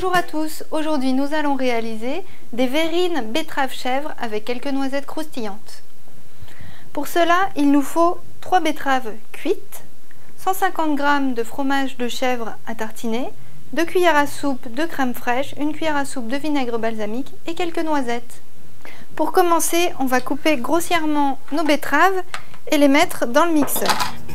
Bonjour à tous, aujourd'hui nous allons réaliser des verrines betterave chèvre avec quelques noisettes croustillantes. Pour cela, il nous faut 3 betteraves cuites, 150 g de fromage de chèvre à tartiner, 2 cuillères à soupe de crème fraîche, 1 cuillère à soupe de vinaigre balsamique et quelques noisettes. Pour commencer, on va couper grossièrement nos betteraves et les mettre dans le mixeur.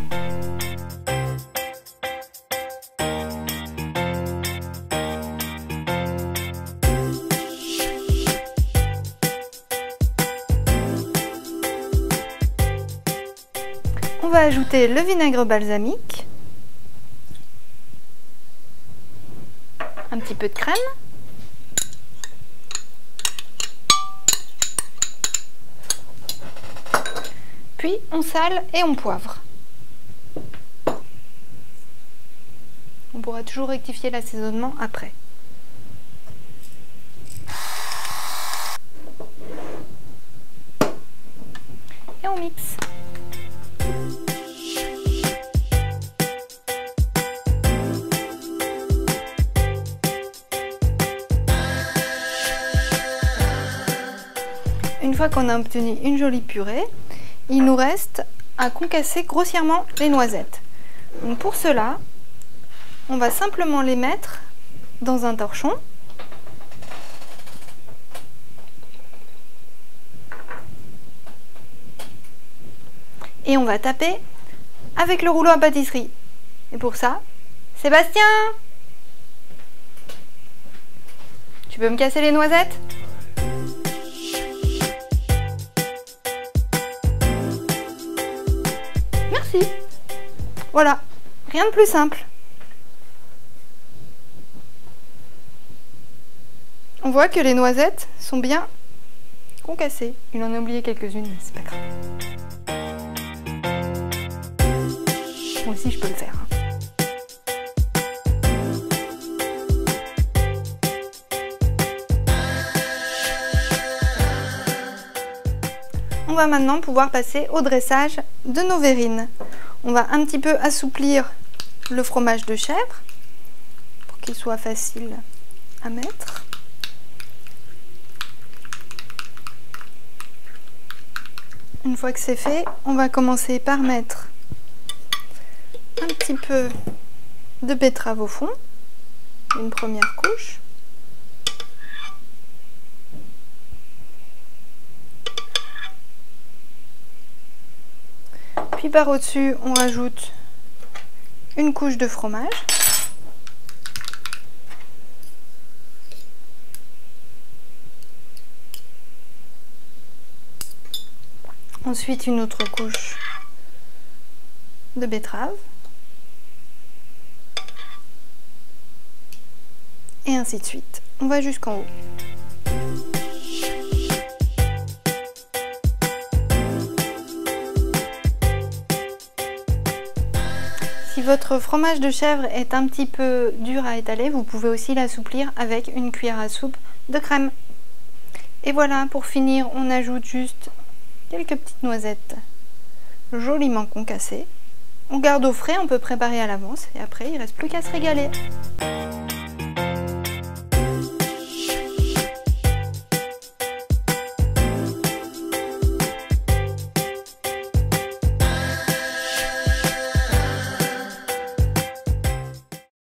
On va ajouter le vinaigre balsamique, un petit peu de crème, puis on sale et on poivre. On pourra toujours rectifier l'assaisonnement après. Et on mixe. Une fois qu'on a obtenu une jolie purée, il nous reste à concasser grossièrement les noisettes. Donc pour cela, on va simplement les mettre dans un torchon. Et on va taper avec le rouleau à pâtisserie. Et pour ça, Sébastien, tu peux me casser les noisettes ? Merci. Voilà, rien de plus simple. On voit que les noisettes sont bien concassées. Il en a oublié quelques-unes, mais c'est pas grave. Moi aussi je peux le faire. On va maintenant pouvoir passer au dressage de nos verrines. On va un petit peu assouplir le fromage de chèvre pour qu'il soit facile à mettre. Une fois que c'est fait, on va commencer par mettre un petit peu de betterave au fond, une première couche. Puis par au-dessus, on rajoute une couche de fromage. Ensuite, une autre couche de betterave. Et ainsi de suite. On va jusqu'en haut. Si votre fromage de chèvre est un petit peu dur à étaler, vous pouvez aussi l'assouplir avec une cuillère à soupe de crème. Et voilà, pour finir, on ajoute juste quelques petites noisettes joliment concassées. On garde au frais, on peut préparer à l'avance et après il ne reste plus qu'à se régaler.